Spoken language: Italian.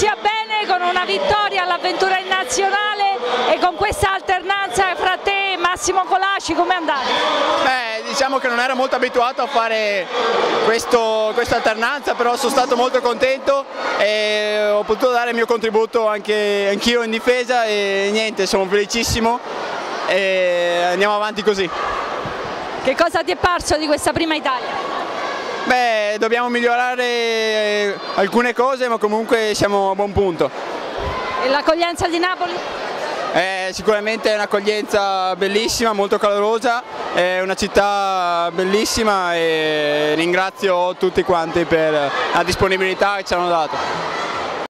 sia bene con una vittoria all'avventura in nazionale e con questa alternanza fra te e Massimo Colaci, come è andata? Beh, diciamo che non ero molto abituato a fare questa alternanza, però sono stato molto contento e ho potuto dare il mio contributo anch'io in difesa e niente, sono felicissimo e andiamo avanti così. Che cosa ti è parso di questa prima Italia? Beh, dobbiamo migliorare alcune cose, ma comunque siamo a buon punto. E l'accoglienza di Napoli? Sicuramente è un'accoglienza bellissima, molto calorosa, è una città bellissima e ringrazio tutti quanti per la disponibilità che ci hanno dato.